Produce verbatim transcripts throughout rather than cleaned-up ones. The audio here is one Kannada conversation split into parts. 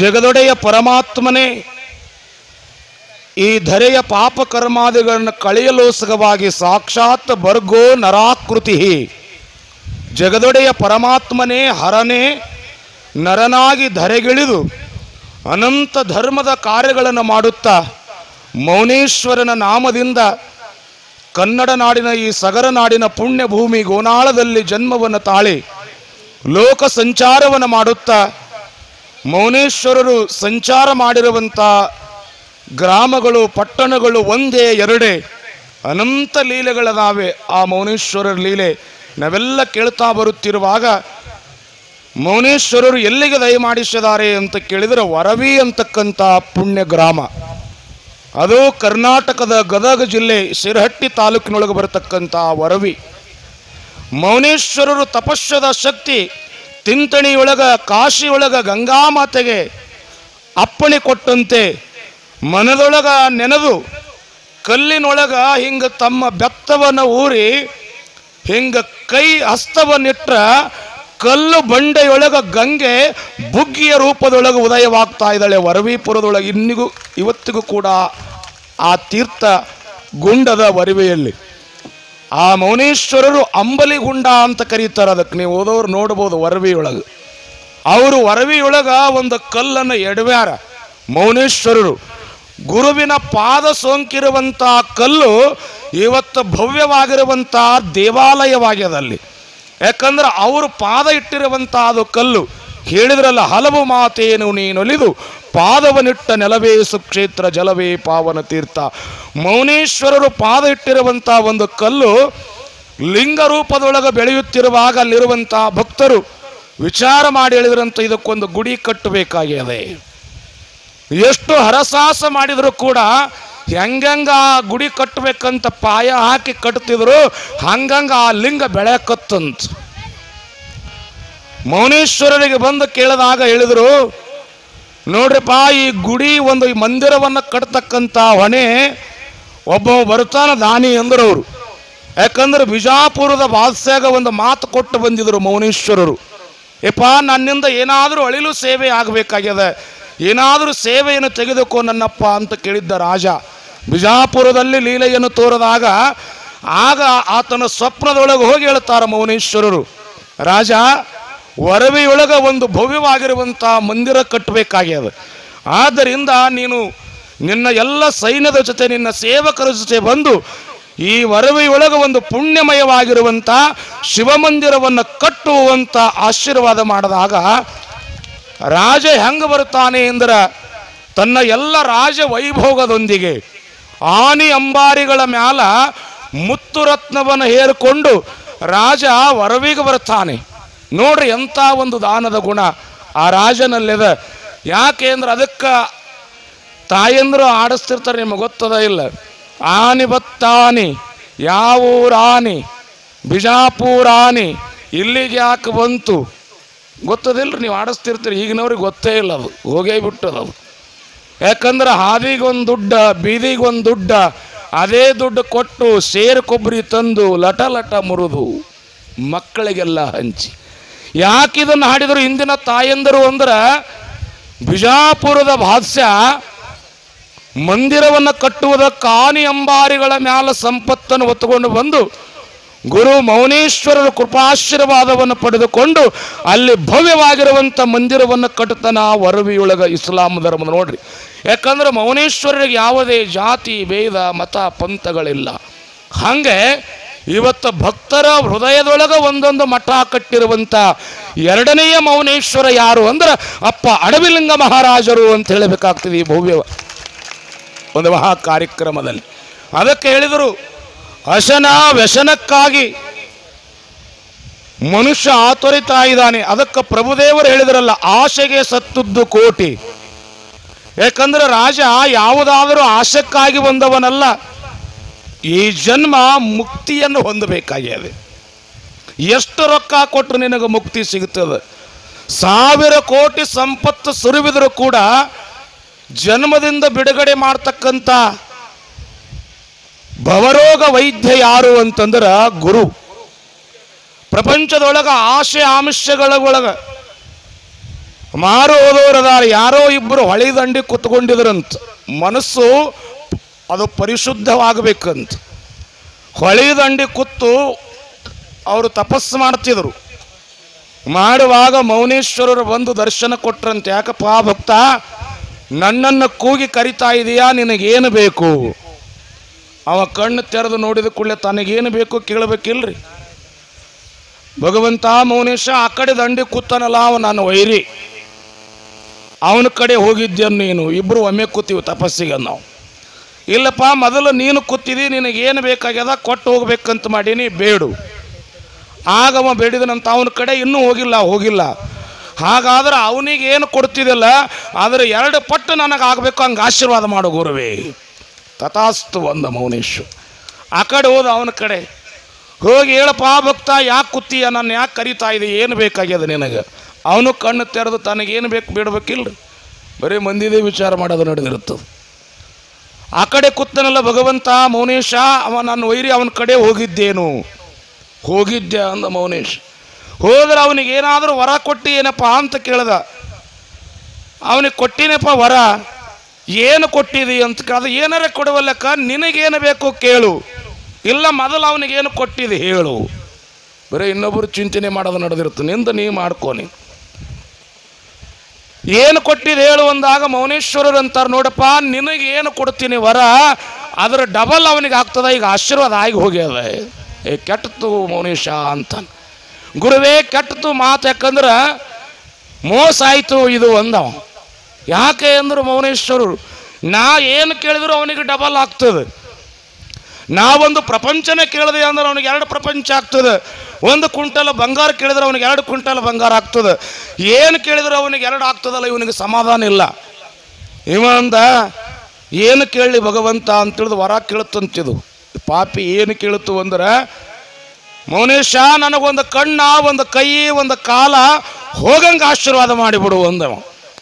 ಜಗದೊಡೆಯ ಪರಮಾತ್ಮನೇ ಈ ಧರೆಯ ಪಾಪ ಕರ್ಮಾದಿಗಳನ್ನು ಕಳೆಯಲೋಸ್ಕರವಾಗಿ ಸಾಕ್ಷಾತ್ ಬರ್ಗೋ ನರಾಕೃತಿ. ಜಗದೊಡೆಯ ಪರಮಾತ್ಮನೇ ಹರನೇ ನರನಾಗಿ ಧರೆಗಿಳಿದು ಅನಂತ ಧರ್ಮದ ಕಾರ್ಯಗಳನ್ನು ಮಾಡುತ್ತಾ ಮೌನೇಶ್ವರನ ನಾಮದಿಂದ ಕನ್ನಡ ನಾಡಿನ ಈ ಸಗರ ನಾಡಿನ ಪುಣ್ಯ ಭೂಮಿ ಗೋನಾಳದಲ್ಲಿ ಜನ್ಮವನ್ನು ತಾಳಿ ಲೋಕ ಸಂಚಾರವನ್ನು ಮಾಡುತ್ತಾ ಮೌನೇಶ್ವರರು ಸಂಚಾರ ಮಾಡಿರುವಂಥ ಗ್ರಾಮಗಳು ಪಟ್ಟಣಗಳು ಒಂದೇ ಎರಡೇ ಅನಂತ ಲೀಲೆಗಳದಾವೆ. ಆ ಮೌನೇಶ್ವರರ ಲೀಲೆ ನಾವೆಲ್ಲ ಕೇಳ್ತಾ ಬರುತ್ತಿರುವಾಗ ಮೌನೇಶ್ವರರು ಎಲ್ಲಿಗೆ ದಯಮಾಡಿಸಿದ್ದಾರೆ ಅಂತ ಕೇಳಿದರೆ ವರವಿ ಅಂತಕ್ಕಂಥ ಪುಣ್ಯ ಗ್ರಾಮ, ಅದು ಕರ್ನಾಟಕದ ಗದಗ ಜಿಲ್ಲೆ ಶಿರಹಟ್ಟಿ ತಾಲೂಕಿನೊಳಗೆ ಬರತಕ್ಕಂಥ ವರವಿ. ಮೌನೇಶ್ವರರು ತಪಸ್ಸದ ಶಕ್ತಿ ತಿಂತಣಿಯೊಳಗ ಕಾಶಿಯೊಳಗ ಗಂಗಾಮಾತೆಗೆ ಅಪ್ಪಣೆ ಕೊಟ್ಟಂತೆ ಮನದೊಳಗ ನೆನೆದು ಕಲ್ಲಿನೊಳಗ ಹಿಂಗ ತಮ್ಮ ಬೆತ್ತವನ್ನು ಊರಿ ಹಿಂಗ ಕೈ ಹಸ್ತವನ್ನಿಟ್ರ ಕಲ್ಲು ಬಂಡೆಯೊಳಗ ಗಂಗೆ ಬುಗ್ಗಿಯ ರೂಪದೊಳಗೆ ಉದಯವಾಗ್ತಾ ಇದ್ದಾಳೆ ವರವಿಪುರದೊಳಗೆ. ಇನ್ನಿಗೂ ಇವತ್ತಿಗೂ ಕೂಡ ಆ ತೀರ್ಥ ಗುಂಡದ ವರವಿಯಲ್ಲಿ ಆ ಮೌನೇಶ್ವರರು ಅಂಬಲಿ ಗುಂಡ ಅಂತ ಕರೀತಾರೆ. ಅದಕ್ಕೆ ನೀವು ಓದೋರು ನೋಡ್ಬೋದು. ವರವಿಯೊಳಗೆ ಅವರು ವರವಿಯೊಳಗ ಒಂದು ಕಲ್ಲನ್ನು ಎಡವ್ಯಾರ ಮೌನೇಶ್ವರರು. ಗುರುವಿನ ಪಾದ ಸೋಂಕಿರುವಂಥ ಕಲ್ಲು ಇವತ್ತು ಭವ್ಯವಾಗಿರುವಂಥ ದೇವಾಲಯವಾಗ್ಯದಲ್ಲಿ. ಯಾಕಂದ್ರೆ ಅವರು ಪಾದ ಇಟ್ಟಿರುವಂಥ ಅದು ಕಲ್ಲು. ಹೇಳಿದ್ರಲ್ಲ, ಹಲವು ಮಾತೇನು ನೀನೊಲಿದು ಪಾದವನಿಟ್ಟ ನೆಲವೇ ಸುಕ್ಷೇತ್ರ ಜಲವೇ ಪಾವನ ತೀರ್ಥ. ಮೌನೇಶ್ವರರು ಪಾದ ಇಟ್ಟಿರುವಂಥ ಒಂದು ಕಲ್ಲು ಲಿಂಗ ರೂಪದೊಳಗೆ ಬೆಳೆಯುತ್ತಿರುವಾಗ ಅಲ್ಲಿರುವಂಥ ಭಕ್ತರು ವಿಚಾರ ಮಾಡಿ ಹೇಳಿದ್ರಂತ ಇದಕ್ಕೊಂದು ಗುಡಿ ಕಟ್ಟಬೇಕಾಗಿದೆ. ಎಷ್ಟು ಹರಸಾಹಸ ಮಾಡಿದ್ರು ಕೂಡ ಹೆಂಗಂಗ ಆ ಗುಡಿ ಕಟ್ಟಬೇಕಂತ ಪಾಯ ಹಾಕಿ ಕಟ್ತಿದ್ರು, ಹಂಗಂಗ ಆ ಲಿಂಗ ಬೆಳೆಯಕತ್ತಂತ. ಮೌನೇಶ್ವರರಿಗೆ ಬಂದು ಕೇಳಿದಾಗ ಹೇಳಿದ್ರು, ನೋಡ್ರಿಪ್ಪ, ಈ ಗುಡಿ ಒಂದು ಈ ಮಂದಿರವನ್ನು ಕಟ್ತಕ್ಕಂಥ ಹೊಣೆ ಒಬ್ಬ ಬರ್ತಾನ ದಾನಿ ಅಂದರು ಅವರು. ಯಾಕಂದ್ರೆ ಬಿಜಾಪುರದ ಬಾದಶಾಗ ಒಂದು ಮಾತು ಕೊಟ್ಟು ಬಂದಿದ್ರು ಮೌನೇಶ್ವರರು. ಏಪ್ಪ, ನನ್ನಿಂದ ಏನಾದರೂ ಅಳಿಲು ಸೇವೆ ಆಗಬೇಕಾಗ್ಯದ, ಏನಾದರೂ ಸೇವೆಯನ್ನು ತೆಗೆದುಕೋ ನನ್ನಪ್ಪ ಅಂತ ಕೇಳಿದ್ದ ರಾಜ. ಬಿಜಾಪುರದಲ್ಲಿ ಲೀಲೆಯನ್ನು ತೋರಿದಾಗ ಆಗ ಆತನ ಸ್ವಪ್ನದೊಳಗೆ ಹೋಗಿ ಹೇಳ್ತಾರೆ ಮೌನೇಶ್ವರರು, ರಾಜ, ವರವಿಯೊಳಗೆ ಒಂದು ಭವ್ಯವಾಗಿರುವಂಥ ಮಂದಿರ ಕಟ್ಟಬೇಕಾಗ್ಯದ. ಆದ್ದರಿಂದ ನೀನು ನಿನ್ನ ಎಲ್ಲ ಸೈನ್ಯದ ಜೊತೆ ನಿನ್ನ ಸೇವಕರ ಜೊತೆ ಬಂದು ಈ ವರವಿಯೊಳಗೆ ಒಂದು ಪುಣ್ಯಮಯವಾಗಿರುವಂಥ ಶಿವಮಂದಿರವನ್ನು ಕಟ್ಟುವಂಥ ಆಶೀರ್ವಾದ ಮಾಡಿದಾಗ ರಾಜ ಹೆಂಗೆ ಬರ್ತಾನೆ ಅಂದ್ರೆ ತನ್ನ ಎಲ್ಲ ರಾಜ ವೈಭೋಗದೊಂದಿಗೆ ಆನಿ ಅಂಬಾರಿಗಳ ಮ್ಯಾಲ ಮುತ್ತು ರತ್ನವನ್ನು ಹೇರಿಕೊಂಡು ರಾಜ ವರವಿಗೆ ಬರ್ತಾನೆ. ನೋಡ್ರಿ ಎಂಥ ಒಂದು ದಾನದ ಗುಣ ಆ ರಾಜನಲ್ಲಿದೆ. ಯಾಕೆ ಅಂದ್ರೆ ಅದಕ್ಕೆ ತಾಯಂದ್ರು ಆಡಿಸ್ತಿರ್ತಾರೆ, ನಿಮಗೆ ಗೊತ್ತದ ಇಲ್ಲ? ಆನಿ ಬತ್ತಾನಿ ಯಾವೂರಾನಿ ಬಿಜಾಪುರಾನಿ ಇಲ್ಲಿಗೆ ಯಾಕೆ ಬಂತು ಗೊತ್ತದಿಲ್ಲ. ನೀವು ಆಡಿಸ್ತಿರ್ತೀರಿ, ಈಗಿನವ್ರಿಗೆ ಗೊತ್ತೇ ಇಲ್ಲ, ಅದು ಹೋಗೇ ಬಿಟ್ಟದದು. ಯಾಕಂದ್ರೆ ಹಾದಿಗೊಂದು ದುಡ್ಡ ಬೀದಿಗೊಂದು ದುಡ್ಡ, ಅದೇ ದುಡ್ಡು ಕೊಟ್ಟು ಸೇರು ಕೊಬ್ಬರಿ ತಂದು ಲಟ ಲಟ ಮುರಿದು ಮಕ್ಕಳಿಗೆಲ್ಲ ಹಂಚಿ. ಯಾಕಿದನ್ನು ಹಾಡಿದರು ಹಿಂದಿನ ತಾಯಂದರು ಅಂದ್ರೆ ಬಿಜಾಪುರದ ಬಾದಶಾ ಮಂದಿರವನ್ನು ಕಟ್ಟುವುದಕ್ಕೆ ಆನಿ ಅಂಬಾರಿಗಳ ಮ್ಯಾಲ ಸಂಪತ್ತನ್ನು ಹೊತ್ತುಕೊಂಡು ಬಂದು ಗುರು ಮೌನೇಶ್ವರರ ಕೃಪಾಶೀರ್ವಾದವನ್ನು ಪಡೆದುಕೊಂಡು ಅಲ್ಲಿ ಭವ್ಯವಾಗಿರುವಂಥ ಮಂದಿರವನ್ನು ಕಟ್ಟುತ್ತಾನ ವರವಿಯೊಳಗ ಇಸ್ಲಾಂ ಧರ್ಮದ. ನೋಡ್ರಿ, ಯಾಕಂದ್ರೆ ಮೌನೇಶ್ವರರಿಗೆ ಯಾವುದೇ ಜಾತಿ ಭೇದ ಮತ ಪಂಥಗಳಿಲ್ಲ. ಹಾಗೆ ಇವತ್ತು ಭಕ್ತರ ಹೃದಯದೊಳಗೆ ಒಂದೊಂದು ಮಠ ಕಟ್ಟಿರುವಂಥ ಎರಡನೆಯ ಮೌನೇಶ್ವರ ಯಾರು ಅಂದ್ರೆ ಅಪ್ಪ ಅಡವಿಲಿಂಗ ಮಹಾರಾಜರು ಅಂತ ಹೇಳಬೇಕಾಗ್ತದೆ ಈ ಭವ್ಯ ಒಂದು ಮಹಾ ಕಾರ್ಯಕ್ರಮದಲ್ಲಿ. ಅದಕ್ಕೆ ಹೇಳಿದರು, ಅಶನ ವ್ಯಸನಕ್ಕಾಗಿ ಮನುಷ್ಯ ಆತೊರಿತಾ ಇದ್ದಾನೆ. ಅದಕ್ಕೆ ಪ್ರಭುದೇವರು ಹೇಳಿದ್ರಲ್ಲ, ಆಶೆಗೆ ಸತ್ತುದ್ದು ಕೋಟಿ. ಯಾಕಂದ್ರೆ ರಾಜ ಯಾವುದಾದರೂ ಆಶಕ್ಕಾಗಿ ಬಂದವನಲ್ಲ, ಈ ಜನ್ಮ ಮುಕ್ತಿಯನ್ನು ಹೊಂದಬೇಕಾಗಿದೆ. ಎಷ್ಟು ರೊಕ್ಕ ಕೊಟ್ಟರು ನಿನಗೆ ಮುಕ್ತಿ ಸಿಗುತ್ತದೆ. ಸಾವಿರ ಕೋಟಿ ಸಂಪತ್ತು ಸುರಿವಿದರೂ ಕೂಡ ಜನ್ಮದಿಂದ ಬಿಡುಗಡೆ ಮಾಡ್ತಕ್ಕಂಥ ಭವರೋಗ ವೈದ್ಯ ಯಾರು ಅಂತಂದ್ರೆ ಗುರು. ಪ್ರಪಂಚದೊಳಗ ಆಶೆ ಆಮಿಷಗಳ ಒಳಗ ಮಾರು ಹೋದವರದಾರ ಯಾರೋ ಇಬ್ಬರು ಹೊಳಿ ದಂಡಿ ಕುತ್ಕೊಂಡಿದ್ರಂತ. ಮನಸ್ಸು ಅದು ಪರಿಶುದ್ಧವಾಗಬೇಕಂತ ಹೊಳಿ ದಂಡಿ ಕೂತು ಅವರು ತಪಸ್ಸು ಮಾಡ್ತಿದ್ರು. ಮಾಡುವಾಗ ಮೌನೇಶ್ವರರು ಬಂದು ದರ್ಶನ ಕೊಟ್ರಂತೆ. ಯಾಕಪ್ಪ ಭಕ್ತ, ನನ್ನನ್ನು ಕೂಗಿ ಕರಿತಾ ಇದೆಯಾ, ನಿನಗೇನು ಬೇಕು? ಅವ ಕಣ್ಣು ತೆರೆದು ನೋಡಿದ ಕೂಡಲೇ ತನಗೇನು ಬೇಕು ಕೇಳಬೇಕಿಲ್ರಿ. ಭಗವಂತ ಮೌನೇಶ ಆ ಕಡೆ ದಂಡಿ ಕೂತಾನಲ್ಲ ಅವ ನನ್ನ ವೈರಿ, ಅವನ ಕಡೆ ಹೋಗಿದ್ದೇನು ನೀನು? ಇಬ್ರು ಒಮ್ಮೆ ಕೂತೀವಿ ತಪಸ್ಸಿಗೆ ನಾವು. ಇಲ್ಲಪ್ಪ ಮೊದಲು ನೀನು ಕೂತಿದಿ, ನಿನಗೇನು ಬೇಕಾಗ್ಯದ ಕೊಟ್ಟು ಹೋಗ್ಬೇಕಂತ ಮಾಡೀನಿ, ಬೇಡು. ಆಗವ ಬೇಡಿದನಂತ ಅವನ ಕಡೆ ಇನ್ನೂ ಹೋಗಿಲ್ಲ ಹೋಗಿಲ್ಲ ಹಾಗಾದ್ರೆ ಅವನಿಗೆ ಏನು ಕೊಡ್ತಿದ್ದಿಲ್ಲ, ಆದರೆ ಎರಡು ಪಟ್ಟು ನನಗಾಗಬೇಕು, ಹಂಗೆ ಆಶೀರ್ವಾದ ಮಾಡು ಗುರುವೇ. ತಥಾಸ್ತು ಅಂದ ಮೌನೇಶು. ಆ ಕಡೆ ಹೋದ ಅವನ ಕಡೆ ಹೋಗಿ, ಹೇಳಪ್ಪ ಭಕ್ತ, ಯಾಕೆ ಕೂತೀಯ, ನನ್ನ ಯಾಕೆ ಕರಿತಾ ಇದೆ, ಏನು ಬೇಕಾಗ್ಯದ ನಿನಗೆ? ಅವನು ಕಣ್ಣು ತೆರೆದು ತನಗೇನು ಬೇಕು ಬೇಡಬೇಕಿಲ್ರಿ, ಬರೀ ಮಂದಿದೇ ವಿಚಾರ ಮಾಡೋದು ನಡೆದಿರುತ್ತದೆ. ಆ ಕಡೆ ಕೂತನಲ್ಲ ಭಗವಂತ ಮೌನೇಶ, ಅವ ನನ್ನ ವೈರಿ, ಅವನ ಕಡೆ ಹೋಗಿದ್ದೇನು? ಹೋಗಿದ್ದೆ ಅಂದ ಮೌನೇಶ್. ಹೋದ್ರೆ ಅವನಿಗೆ ಏನಾದರೂ ವರ ಕೊಟ್ಟು ಏನಪ್ಪ ಅಂತ ಕೇಳ್ದ. ಅವನಿಗೆ ಕೊಟ್ಟಿನಪ್ಪ ವರ. ಏನು ಕೊಟ್ಟಿದಿ ಅಂತ ಕೇಳ್ದ. ಏನಾರ ಕೊಡುವಲ್ಲಕ್ಕ, ನಿನಗೇನು ಬೇಕು ಕೇಳು, ಇಲ್ಲ ಮೊದಲು ಅವನಿಗೇನು ಕೊಟ್ಟಿದೆ ಹೇಳು. ಬರೀ ಇನ್ನೊಬ್ಬರು ಚಿಂತನೆ ಮಾಡೋದು ನಡೆದಿರುತ್ತೆ, ನಿಂದ ನೀ ಮಾಡ್ಕೊನಿ. ಏನು ಕೊಟ್ಟಿದೆ ಹೇಳು ಅಂದಾಗ ಮೌನೇಶ್ವರರು ಅಂತಾರೆ, ನೋಡಪ್ಪ ನಿನಗೇನು ಕೊಡ್ತೀನಿ ವರ, ಅದರ ಡಬಲ್ ಅವನಿಗೆ ಆಗ್ತದ, ಈಗ ಆಶೀರ್ವಾದ ಆಗಿ ಹೋಗ್ಯದ. ಏ ಕೆಟ್ಟತು ಮೌನೇಶ ಅಂತ. ಗುರುವೇ ಕೆಟ್ಟತು ಮಾತು, ಯಾಕಂದ್ರೆ ಮೋಸ ಆಯಿತು ಇದು ಅಂದವ. ಯಾಕೆ ಅಂದರು ಮೌನೇಶ್ವರರು, ನಾ ಏನು ಕೇಳಿದ್ರು ಅವನಿಗೆ ಡಬಲ್ ಆಗ್ತದೆ. ನಾವೊಂದು ಪ್ರಪಂಚನೇ ಕೇಳಿದೆ ಅಂದ್ರೆ ಅವನಿಗೆ ಎರಡು ಪ್ರಪಂಚ ಆಗ್ತದೆ. ಒಂದು ಕ್ವಿಂಟಲ್ ಬಂಗಾರ ಕೇಳಿದ್ರೆ ಅವನಿಗೆ ಎರಡು ಕ್ವಿಂಟಲ್ ಬಂಗಾರ ಆಗ್ತದೆ. ಏನು ಕೇಳಿದ್ರೆ ಅವನಿಗೆ ಎರಡು ಆಗ್ತದಲ್ಲ, ಇವನಿಗೆ ಸಮಾಧಾನ ಇಲ್ಲ. ಇವಂದ ಏನು ಕೇಳಲಿ ಭಗವಂತ ಅಂತೇಳಿದು ವರ ಕೇಳುತ್ತಂತಿದು. ಪಾಪಿ ಏನು ಕೇಳುತ್ತು ಅಂದ್ರೆ, ಮೌನೇಶ ನನಗೊಂದು ಕಣ್ಣ, ಒಂದು ಕೈ, ಒಂದು ಕಾಲ ಹೋಗಂಗೆ ಆಶೀರ್ವಾದ ಮಾಡಿಬಿಡು ಅಂದವ.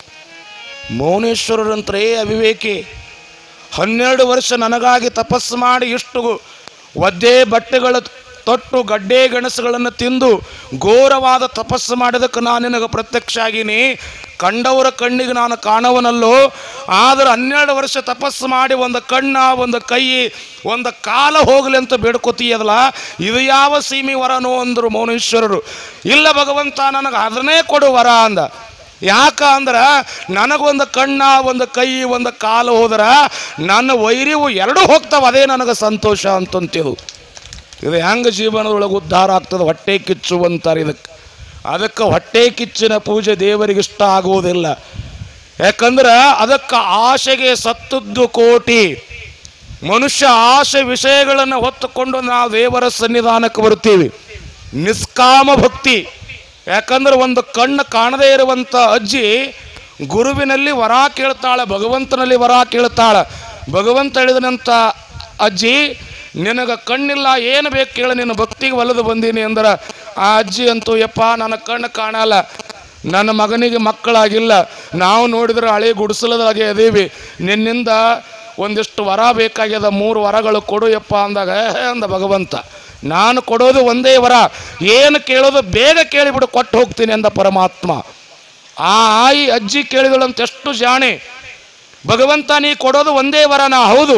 ಮೌನೇಶ್ವರರಂತ್ರೇ ಅವಿವೇಕಿ. ಹನ್ನೆರಡು ವರ್ಷ ನನಗಾಗಿ ತಪಸ್ಸು ಮಾಡಿ ಇಷ್ಟು ಒದ್ದೆ ಬಟ್ಟೆಗಳ ತೊಟ್ಟು ಗಡ್ಡೆ ಗೆಣಸುಗಳನ್ನು ತಿಂದು ಘೋರವಾದ ತಪಸ್ಸು ಮಾಡಿದಕ್ಕೆ ನಾನು ನಿನಗೆ ಪ್ರತ್ಯಕ್ಷ ಆಗೀನಿ. ಕಂಡವರ ಕಣ್ಣಿಗೆ ನಾನು ಕಾಣವನಲ್ಲೋ, ಆದರೆ ಹನ್ನೆರಡು ವರ್ಷ ತಪಸ್ಸು ಮಾಡಿ ಒಂದು ಕಣ್ಣ, ಒಂದು ಕೈ, ಒಂದು ಕಾಲ ಹೋಗಲಿ ಅಂತ ಬೇಡ್ಕೋತೀಯದಲ್ಲ, ಇದು ಯಾವ ಸೀಮಿ ವರನೋ ಅಂದರು ಮೌನೇಶ್ವರರು. ಇಲ್ಲ ಭಗವಂತ ನನಗೆ ಅದನ್ನೇ ಕೊಡು ವರ ಅಂದ. ಯಾಕ ಅಂದ್ರೆ ನನಗೊಂದು ಕಣ್ಣ, ಒಂದು ಕೈ, ಒಂದು ಕಾಲು ಹೋದ್ರ ನನ್ನ ವೈರಿವು ಎರಡೂ ಹೋಗ್ತಾವ, ಅದೇ ನನಗೆ ಸಂತೋಷ ಅಂತಂತಿದು. ಇದು ಹೆಂಗೆ ಜೀವನದೊಳಗೆ ಉದ್ಧಾರ ಆಗ್ತದೆ? ಹೊಟ್ಟೆ ಕಿಚ್ಚು ಅಂತಾರೆ ಇದಕ್ಕೆ. ಅದಕ್ಕೆ ಹೊಟ್ಟೆ ಕಿಚ್ಚಿನ ಪೂಜೆ ದೇವರಿಗೆ ಇಷ್ಟ ಆಗುವುದಿಲ್ಲ. ಯಾಕಂದ್ರೆ ಅದಕ್ಕೆ ಆಸೆಗೆ ಸತ್ತದ್ದು ಕೋಟಿ. ಮನುಷ್ಯ ಆಸೆ ವಿಷಯಗಳನ್ನು ಹೊತ್ತುಕೊಂಡು ನಾವು ದೇವರ ಸನ್ನಿಧಾನಕ್ಕೆ ಬರ್ತೀವಿ. ನಿಷ್ಕಾಮ ಭಕ್ತಿ. ಯಾಕಂದ್ರೆ ಒಂದು ಕಣ್ಣು ಕಾಣದೇ ಇರುವಂಥ ಅಜ್ಜಿ ಗುರುವಿನಲ್ಲಿ ವರ ಕೇಳ್ತಾಳೆ, ಭಗವಂತನಲ್ಲಿ ವರ ಕೇಳ್ತಾಳೆ. ಭಗವಂತ ಹೇಳಿದನಂತ, ಅಜ್ಜಿ ನಿನಗೆ ಕಣ್ಣಿಲ್ಲ, ಏನು ಬೇಕು ಕೇಳ, ನಿನ್ನ ಭಕ್ತಿಗೆ ಒಲಿದು ಬಂದೀನಿ ಅಂದ್ರೆ ಆ ಅಜ್ಜಿ ಅಂತೂ, ಯಪ್ಪ ನನ್ನ ಕಣ್ಣು ಕಾಣಲ್ಲ, ನನ್ನ ಮಗನಿಗೆ ಮಕ್ಕಳಾಗಿಲ್ಲ, ನಾವು ನೋಡಿದ್ರೆ ಹಳೆ ಗುಡಿಸಲದಾಗೆ ಅದೀವಿ, ನಿನ್ನಿಂದ ಒಂದಿಷ್ಟು ವರ ಬೇಕಾಗ್ಯದ, ಮೂರು ವರಗಳು ಕೊಡು ಯಪ್ಪ ಅಂದಾಗ ಅಂದ ಭಗವಂತ. ನಾನು ಕೊಡೋದು ಒಂದೇ ವರ, ಏನು ಕೇಳೋದು ಬೇಗ ಕೇಳಿಬಿಡು, ಕೊಟ್ಟು ಹೋಗ್ತೀನಿ ಅಂದ ಪರಮಾತ್ಮ. ಆ ಆಯಿ ಅಜ್ಜಿ ಕೇಳಿದಳಂತ ಎಷ್ಟು ಜಾಣೆ. ಭಗವಂತ ನೀ ಕೊಡೋದು ಒಂದೇ ವರ, ನಾ ಹೌದು,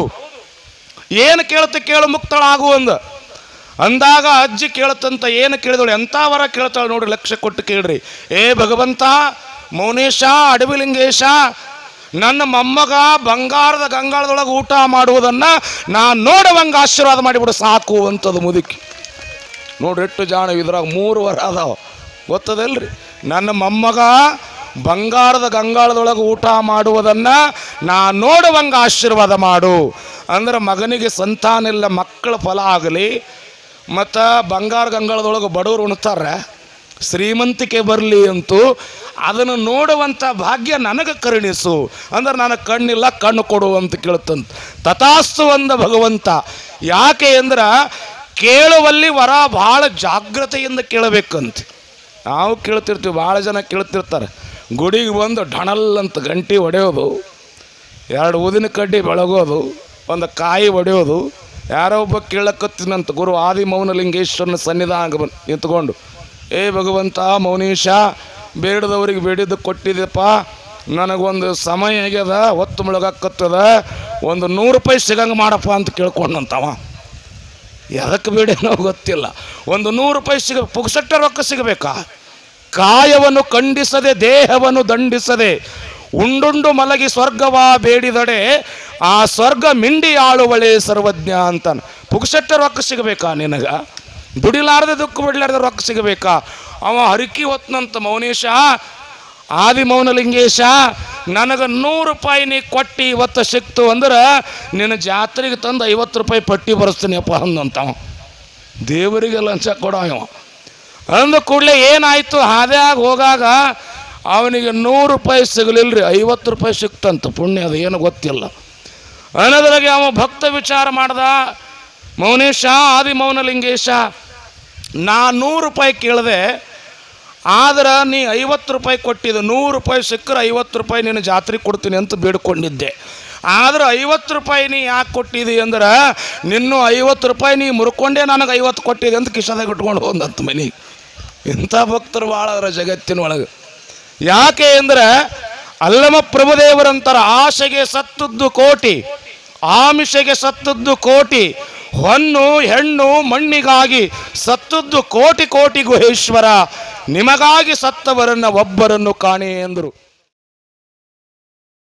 ಏನು ಕೇಳುತ್ತೆ ಕೇಳು, ಮುಕ್ತಳಾಗು ಅಂದ. ಅಂದಾಗ ಅಜ್ಜಿ ಕೇಳುತ್ತಂತ, ಏನು ಕೇಳಿದಳು, ಎಂಥ ವರ ಕೇಳ್ತಾಳೆ ನೋಡ್ರಿ, ಲಕ್ಷ್ಯ ಕೊಟ್ಟು ಕೇಳ್ರಿ. ಏ ಭಗವಂತ, ಮೌನೇಶ, ಅಡವಿಲಿಂಗೇಶ, ನನ್ನ ಮೊಮ್ಮಗ ಬಂಗಾರದ ಗಂಗಾಳದೊಳಗೆ ಊಟ ಮಾಡುವುದನ್ನು ನಾನು ನೋಡುವಂಗೆ ಆಶೀರ್ವಾದ ಮಾಡಿಬಿಡು ಸಾಕು ಅಂತದು ಮುದುಕಿ. ನೋಡ್ರಿ ಎಷ್ಟು ಜಾಣ, ಇದ್ರಾಗ ಮೂರು ವರ ಅದಾವ, ಗೊತ್ತದಲ್ರಿ. ನನ್ನ ಮೊಮ್ಮಗ ಬಂಗಾರದ ಗಂಗಾಳದೊಳಗೆ ಊಟ ಮಾಡುವುದನ್ನು ನಾನು ನೋಡುವಂಗೆ ಆಶೀರ್ವಾದ ಮಾಡು ಅಂದ್ರೆ ಮಗನಿಗೆ ಸಂತಾನ ಇಲ್ಲ, ಮಕ್ಕಳ ಫಲ ಆಗಲಿ. ಮತ್ತು ಬಂಗಾರ ಗಂಗಾಳದೊಳಗೆ ಬಡವರು ಉಣ್ತಾರೆ, ಶ್ರೀಮಂತಿಕೆ ಬರಲಿ ಅಂತೂ ಅದನ್ನು ನೋಡುವಂಥ ಭಾಗ್ಯ ನನಗೆ ಕರುಣಿಸು ಅಂದ್ರೆ ನನಗೆ ಕಣ್ಣಿಲ್ಲ, ಕಣ್ಣು ಕೊಡು ಅಂತ ಕೇಳ್ತಂತ. ತಥಾಸ್ತು ಅಂದ ಭಗವಂತ. ಯಾಕೆ ಅಂದ್ರೆ ಕೇಳುವಲ್ಲಿ ವರ ಭಾಳ ಜಾಗ್ರತೆಯಿಂದ ಕೇಳಬೇಕಂತ. ನಾವು ಕೇಳ್ತಿರ್ತೀವಿ, ಭಾಳ ಜನ ಕೇಳ್ತಿರ್ತಾರೆ, ಗುಡಿಗೆ ಬಂದು ಢಣಲ್ ಅಂತ ಗಂಟೆ ಹೊಡೆಯೋದು, ಎರಡು ಊದಿನ ಕಡ್ಡಿ ಬೆಳಗೋದು, ಒಂದು ಕಾಯಿ ಹೊಡೆಯೋದು. ಯಾರೋ ಒಬ್ಬ ಕೇಳಕತ್ತಿನಂತ ಗುರು ಆದಿ ಮೌನಲಿಂಗೇಶ್ವರನ ಸನ್ನಿಧಾನ ನಿಂತ್ಕೊಂಡು, ಏ ಭಗವಂತ, ಮೌನೇಶ ಬೇಡದವ್ರಿಗೆ ಬೇಡಿದ್ದು ಕೊಟ್ಟಿದ್ದೆಪ್ಪ, ನನಗೊಂದು ಸಮಯ ಆಗ್ಯದ, ಹೊತ್ತು ಮುಳುಗಾಕತ್ತದ, ಒಂದು ನೂರು ರೂಪಾಯಿ ಸಿಗಂಗೆ ಮಾಡಪ್ಪ ಅಂತ ಕೇಳ್ಕೊಂಡಂತವ. ಎದಕ್ಕೆ ಬೇಡೇನೋ ಗೊತ್ತಿಲ್ಲ, ಒಂದು ನೂರು ರೂಪಾಯಿ ಸಿಗ ಪುಕ್ಸಟ್ಟ ರೊಕ್ಕ ಸಿಗಬೇಕಾ? ಕಾಯವನ್ನು ಖಂಡಿಸದೆ ದೇಹವನ್ನು ದಂಡಿಸದೆ ಉಂಡುಂಡು ಮಲಗಿ ಸ್ವರ್ಗವ ಬೇಡಿದಡೆ ಆ ಸ್ವರ್ಗ ಮಿಂಡಿ ಆಳುವಳೆ ಸರ್ವಜ್ಞ ಅಂತಾನೆ. ಪುಕ್ಸಟ್ಟ ರೊಕ್ಕ ಸಿಗಬೇಕಾ ನಿನಗ? ದುಡಿಲಾರ್ದೆ ದುಃಖ ಬಿಡಲಾರ್ದೆ ರೊಕ್ಕ ಸಿಗಬೇಕಾ? ಅವ ಹರಿಕಿ ಹೊತ್ನಂತ ಮೌನೇಶ, ಆದಿ ಮೌನಲಿಂಗೇಶ, ನನಗೆ ನೂರು ರೂಪಾಯಿ ನೀ ಕೊಟ್ಟು ಇವತ್ತು ಸಿಕ್ತು ಅಂದ್ರೆ ನಿನ್ನ ಜಾತ್ರೆಗೆ ತಂದು ಐವತ್ತು ರೂಪಾಯಿ ಪಟ್ಟಿ ಬರೆಸ್ತೀನಿಯಪ್ಪ ಅಂದಂತವ. ದೇವರಿಗೆ ಲಂಚ ಕೊಡೋ ಇವ ಅಂದ ಕೂಡಲೇ ಏನಾಯಿತು, ಹಾದ್ಯಾಗ ಹೋಗಾಗ ಅವನಿಗೆ ನೂರು ರೂಪಾಯಿ ಸಿಗಲಿಲ್ಲ ರೀ, ಐವತ್ತು ರೂಪಾಯಿ ಸಿಕ್ತಂತ. ಪುಣ್ಯ ಅದು ಏನು ಗೊತ್ತಿಲ್ಲ ಅನ್ನೋದ್ರಾಗೆ ಅವ ಭಕ್ತ ವಿಚಾರ ಮಾಡ್ದ, ಮೌನೇಶ, ಆದಿ ಮೌನಲಿಂಗೇಶ, ನಾ ನೂರು ರೂಪಾಯಿ ಕೇಳಿದೆ, ಆದ್ರೆ ನೀ ಐವತ್ತು ರೂಪಾಯಿ ಕೊಟ್ಟಿದ್ದು, ನೂರು ರೂಪಾಯಿ ಸಿಕ್ಕರೆ ಐವತ್ತು ರೂಪಾಯಿ ನೀನು ಜಾತ್ರೆಗೆ ಕೊಡ್ತೀನಿ ಅಂತ ಬೇಡ್ಕೊಂಡಿದ್ದೆ. ಆದ್ರೆ ಐವತ್ತು ರೂಪಾಯಿ ನೀ ಯಾಕೆ ಕೊಟ್ಟಿದ್ದಿ ಅಂದ್ರೆ ನಿನ್ನೂ ಐವತ್ತು ರೂಪಾಯಿ ನೀ ಮುರ್ಕೊಂಡೇ ನನಗೆ ಐವತ್ತು ಕೊಟ್ಟಿದೆ ಅಂತ ಕಿಶದಾಗ ಇಟ್ಕೊಂಡು ಹೋದಂತ ಮನೆ. ಇಂಥ ಭಕ್ತರು ಭಾಳ ಅದರ ಜಗತ್ತಿನೊಳಗೆ. ಯಾಕೆ ಅಂದರೆ ಅಲ್ಲಮ ಪ್ರಭುದೇವರಂತರ ಆಶೆಗೆ ಸತ್ತದ್ದು ಕೋಟಿ, ಆಮಿಷೆಗೆ ಸತ್ತದ್ದು ಕೋಟಿ, ಹೊನ್ನು ಹೆಣ್ಣು ಮಣ್ಣಿಗಾಗಿ ಸತ್ತದ್ದು ಕೋಟಿ ಕೋಟಿ ಗುಹೇಶ್ವರ, ನಿಮಗಾಗಿ ಸತ್ತವರನ್ನು ಒಬ್ಬರನ್ನು ಕಾಣೆ ಎಂದರು.